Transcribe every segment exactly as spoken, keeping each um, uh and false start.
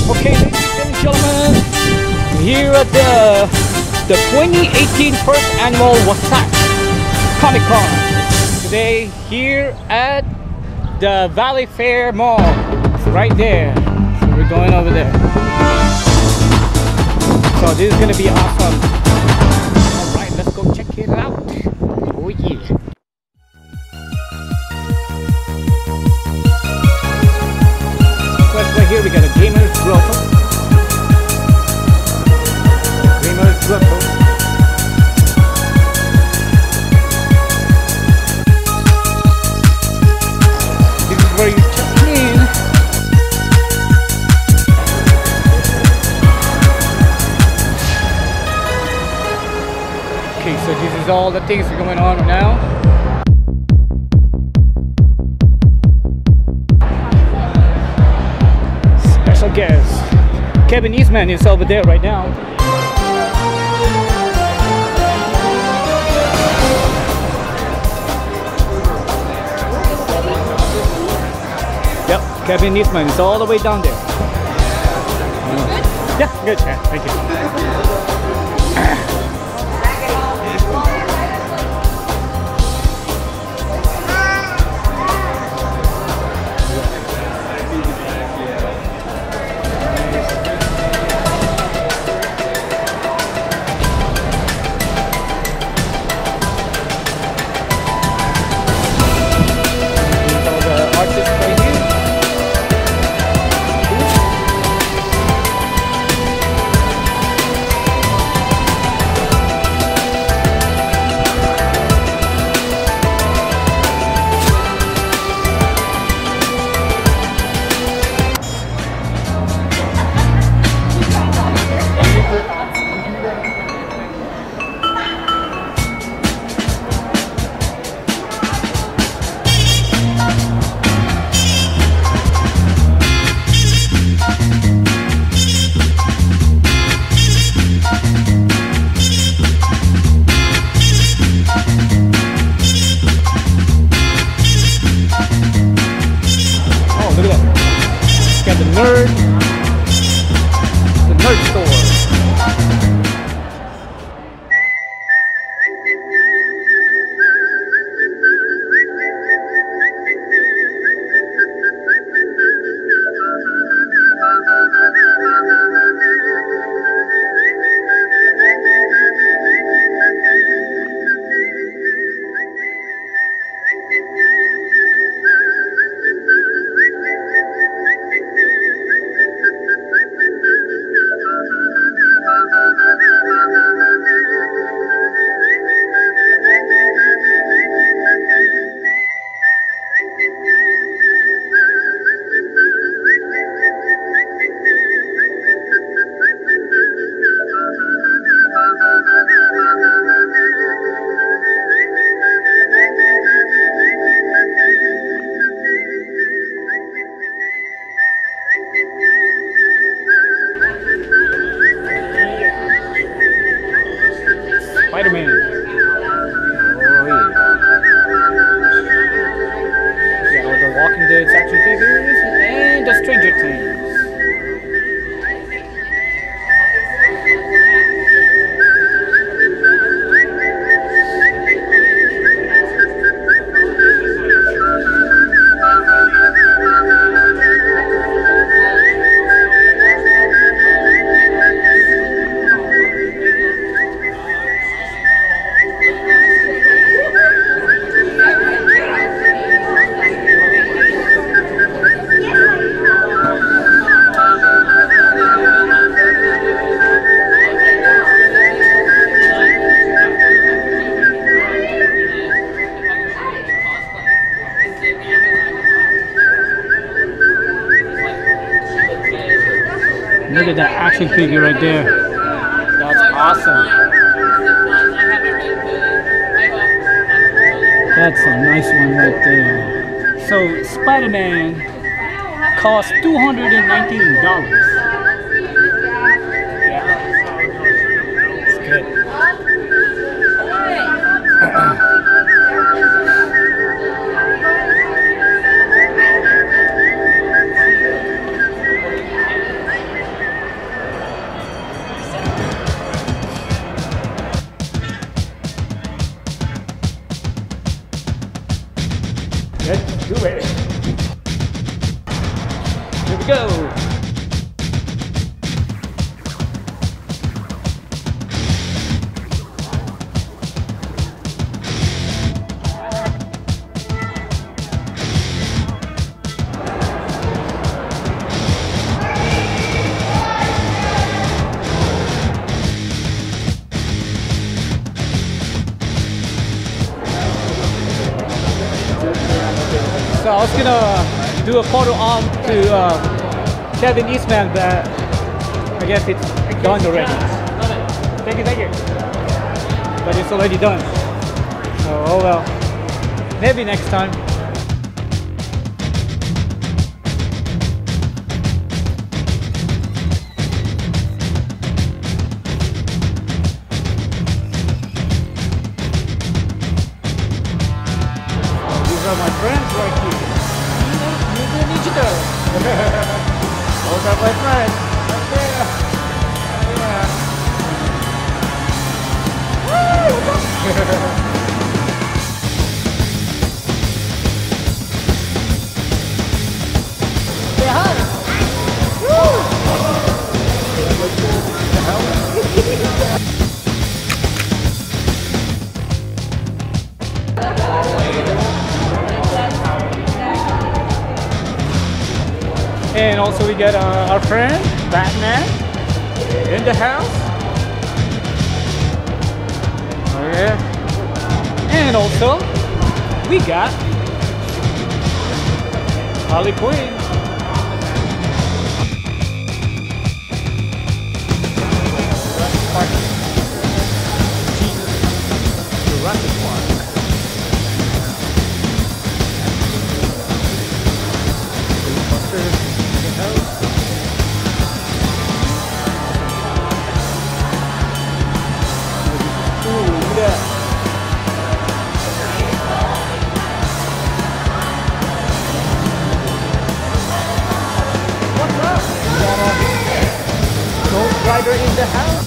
Okay, ladies and gentlemen, here at the the twenty eighteen first annual Wasatch Comic Con. Today here at the Valley Fair Mall. It's right there. So we're going over there. So this is gonna be awesome. Alright, let's go check it out. Oh yeah. Right here we got a Gamer's Grotto. Gamer's Grotto. This is where you check in. Okay, so this is all the things that are going on now. Guess Kevin Eastman is over there right now. Yep, Kevin Eastman is all the way down there. Yeah, good. Yeah, thank you. Nerd, the nerd store. Spider-Man. Oh yeah. Yeah, all the Walking Dead action figures and the Stranger Things. Look at that action figure right there. That's awesome. That's a nice one right there. So Spider-Man costs two hundred nineteen dollars. Yeah. It's good. Let's go. So I was gonna do a photo op to uh, Kevin Eastman, but I guess it's done already. Thank you, thank you. But it's already done. So, oh well. Maybe next time. These are my friends right here. Mutant Digital. Those are my friends. Right there. Yeah. Woo! Say hi. Woo! And also we got uh, our friend Batman in the house. Oh yeah. And also we got Harley Quinn. Jurassic Park. Rider in the house.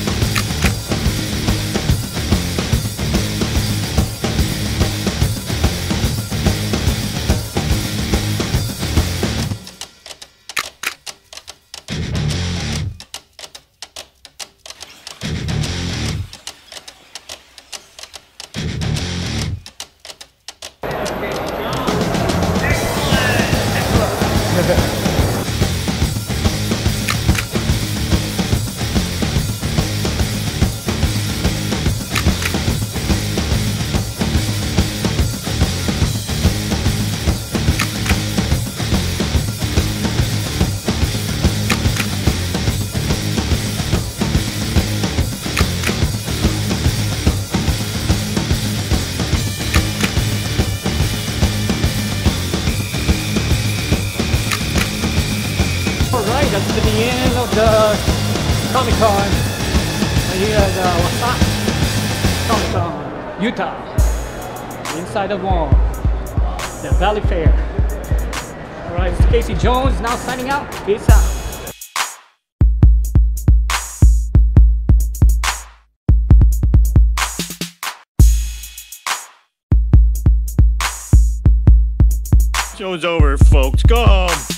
Alright, that's the end of the Comic Con here at uh, Wasatch Comic Con, Utah, inside the mall, the Valley Fair. Alright, it's Casey Jones now signing out. Peace out. Show's over, folks. Go home.